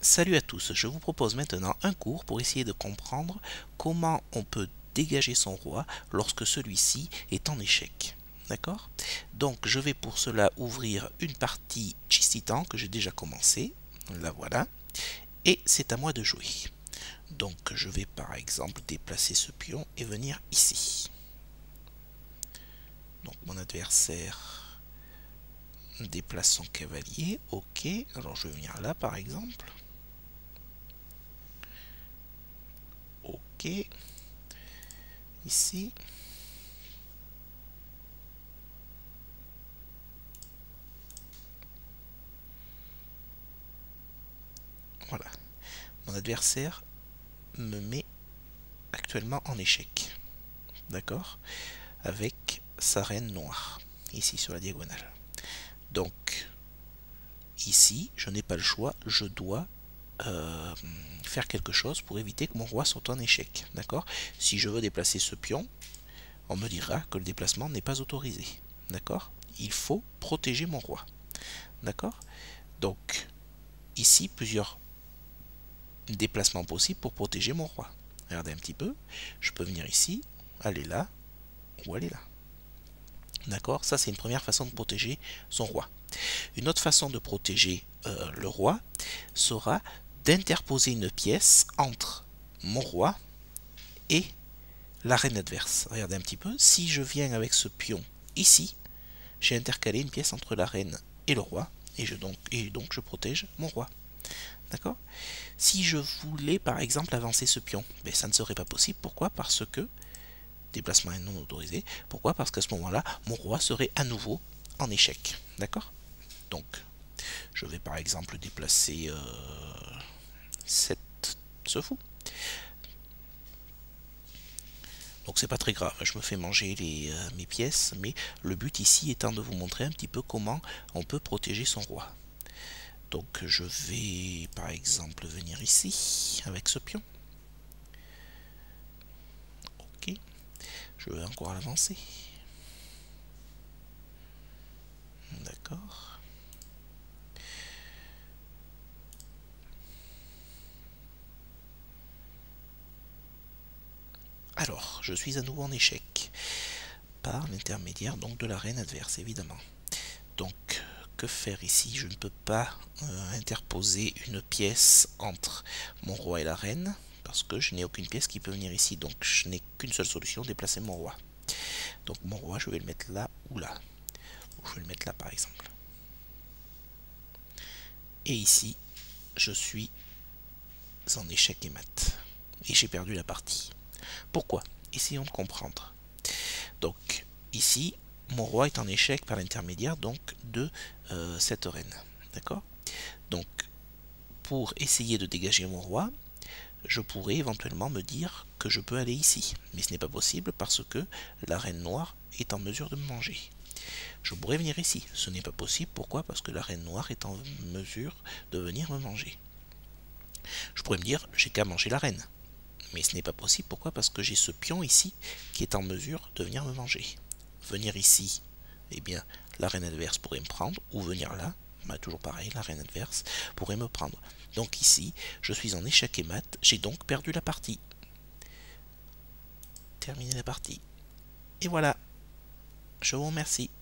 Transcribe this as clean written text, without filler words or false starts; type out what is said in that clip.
Salut à tous, je vous propose maintenant un cours pour essayer de comprendre comment on peut dégager son roi lorsque celui-ci est en échec. D'accord? Donc je vais pour cela ouvrir une partie Chistitan que j'ai déjà commencé. La voilà. Et c'est à moi de jouer. Donc je vais par exemple déplacer ce pion et venir ici. Donc mon adversaire déplace son cavalier. Ok, alors je vais venir là par exemple. Ok, ici. Voilà. Mon adversaire me met actuellement en échec. D'accord? Avec sa reine noire. Ici sur la diagonale. Donc, ici, je n'ai pas le choix. Je dois faire quelque chose pour éviter que mon roi soit en échec. D'accord? Si je veux déplacer ce pion, on me dira que le déplacement n'est pas autorisé. D'accord? Il faut protéger mon roi. D'accord? Donc, ici, plusieurs déplacements possibles pour protéger mon roi. Regardez un petit peu. Je peux venir ici, aller là, ou aller là. D'accord? Ça, c'est une première façon de protéger son roi. Une autre façon de protéger le roi sera d'interposer une pièce entre mon roi et la reine adverse. Regardez un petit peu. Si je viens avec ce pion ici, j'ai intercalé une pièce entre la reine et le roi, et donc je protège mon roi. D'accord? Si je voulais par exemple avancer ce pion, ben, ça ne serait pas possible. Pourquoi? Parce que déplacement est non autorisé. Pourquoi? Parce qu'à ce moment-là, mon roi serait à nouveau en échec. D'accord? Donc, je vais par exemple déplacer ce fou. Donc c'est pas très grave, je me fais manger mes pièces, mais le but ici étant de vous montrer un petit peu comment on peut protéger son roi. Donc je vais par exemple venir ici avec ce pion. Ok, je vais encore l'avancer. D'accord. Alors, je suis à nouveau en échec, par l'intermédiaire donc de la reine adverse, évidemment. Donc, que faire ici? Je ne peux pas interposer une pièce entre mon roi et la reine, parce que je n'ai aucune pièce qui peut venir ici, donc je n'ai qu'une seule solution, déplacer mon roi. Donc mon roi, je vais le mettre là ou là. Ou je vais le mettre là par exemple. Et ici, je suis en échec et mat. Et j'ai perdu la partie. Pourquoi? Essayons de comprendre. Donc, ici, mon roi est en échec par l'intermédiaire donc de cette reine. D'accord? Donc, pour essayer de dégager mon roi, je pourrais éventuellement me dire que je peux aller ici. Mais ce n'est pas possible parce que la reine noire est en mesure de me manger. Je pourrais venir ici. Ce n'est pas possible. Pourquoi? Parce que la reine noire est en mesure de venir me manger. Je pourrais me dire, j'ai qu'à manger la reine. Mais ce n'est pas possible. Pourquoi? Parce que j'ai ce pion ici qui est en mesure de venir me manger. Venir ici, eh bien, la reine adverse pourrait me prendre, ou venir là, bah, toujours pareil, la reine adverse pourrait me prendre. Donc ici, je suis en échec et mat, j'ai donc perdu la partie. Terminer la partie. Et voilà, je vous remercie.